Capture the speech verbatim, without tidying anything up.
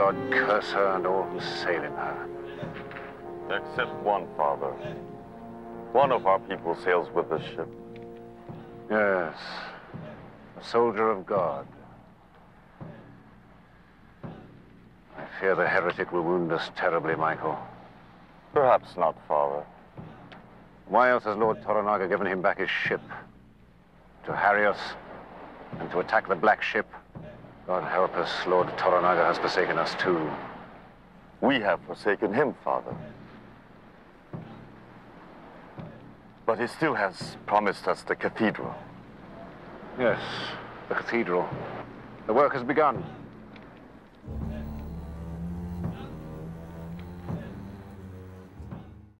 God curse her and all who sail in her. Except one, Father. One of our people sails with the ship. Yes, a soldier of God. I fear the heretic will wound us terribly, Michael. Perhaps not, Father. Why else has Lord Toranaga given him back his ship? To harry us and to attack the Black Ship? God help us, Lord Toranaga has forsaken us too. We have forsaken him, Father. But he still has promised us the cathedral. Yes, the cathedral. The work has begun.